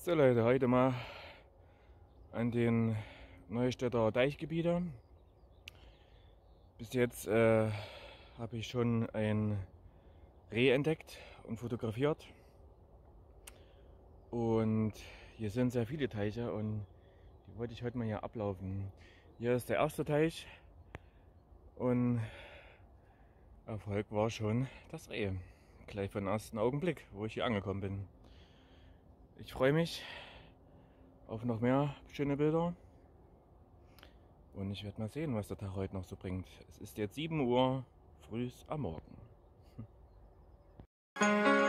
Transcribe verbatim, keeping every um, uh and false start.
So Leute, heute mal an den Neustädter Deichgebiete. Bis jetzt äh, habe ich schon ein Reh entdeckt und fotografiert. Und hier sind sehr viele Teiche und die wollte ich heute mal hier ablaufen. Hier ist der erste Teich und Erfolg war schon das Reh. Gleich vom ersten Augenblick, wo ich hier angekommen bin. Ich freue mich auf noch mehr schöne Bilder. Und ich werde mal sehen, was der Tag heute noch so bringt. Es ist jetzt sieben Uhr früh am Morgen.